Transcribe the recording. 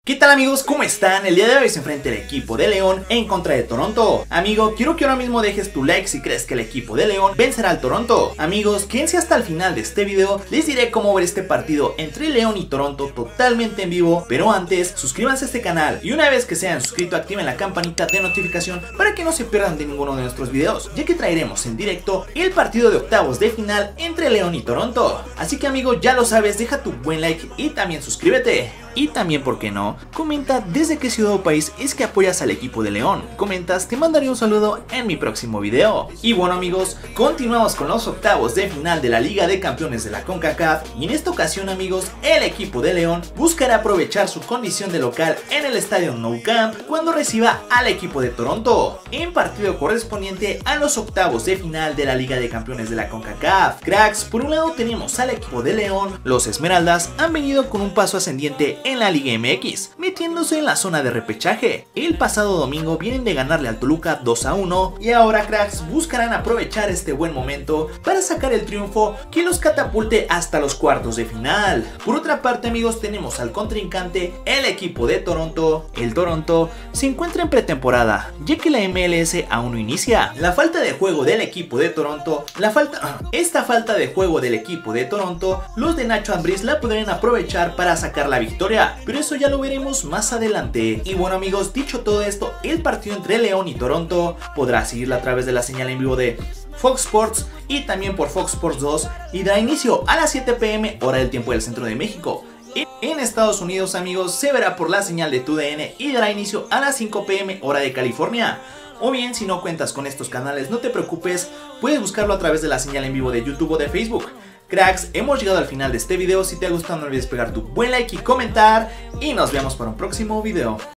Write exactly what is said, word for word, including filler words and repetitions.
¿Qué tal amigos? ¿Cómo están? El día de hoy se enfrenta el equipo de León en contra de Toronto. Amigo, quiero que ahora mismo dejes tu like si crees que el equipo de León vencerá al Toronto. Amigos, quédense hasta el final de este video, les diré cómo ver este partido entre León y Toronto totalmente en vivo. Pero antes, suscríbanse a este canal y una vez que se hayan suscrito activen la campanita de notificación para que no se pierdan de ninguno de nuestros videos, ya que traeremos en directo el partido de octavos de final entre León y Toronto. Así que amigo, ya lo sabes, deja tu buen like y también suscríbete. Y también, ¿por qué no? Comenta desde qué ciudad o país es que apoyas al equipo de León. Comentas, te mandaré un saludo en mi próximo video. Y bueno amigos, continuamos con los octavos de final de la Liga de Campeones de la CONCACAF. Y en esta ocasión amigos, el equipo de León buscará aprovechar su condición de local en el estadio Nou Camp cuando reciba al equipo de Toronto, en partido correspondiente a los octavos de final de la Liga de Campeones de la CONCACAF. Cracks, por un lado tenemos al equipo de León. Los Esmeraldas han venido con un paso ascendiente en la Liga M X, metiéndose en la zona de repechaje. El pasado domingo vienen de ganarle al Toluca dos a uno y ahora cracks buscarán aprovechar este buen momento para sacar el triunfo que los catapulte hasta los cuartos de final. Por otra parte amigos, tenemos al contrincante, el equipo de Toronto. El Toronto se encuentra en pretemporada, ya que la M L S aún no inicia. La falta de juego del equipo de Toronto, la falta, esta falta de juego del equipo de Toronto, los de Nacho Ambriz la podrían aprovechar para sacar la victoria, pero eso ya lo veremos más adelante. Y bueno amigos, dicho todo esto, el partido entre León y Toronto podrá seguirla a través de la señal en vivo de Fox Sports y también por Fox Sports dos y dará inicio a las siete p m hora del tiempo del centro de México. En Estados Unidos amigos se verá por la señal de T U D N y dará inicio a las cinco p m hora de California. O bien, si no cuentas con estos canales, no te preocupes, puedes buscarlo a través de la señal en vivo de YouTube o de Facebook. Cracks, hemos llegado al final de este video. Si te ha gustado no olvides pegar tu buen like y comentar, y nos vemos para un próximo video.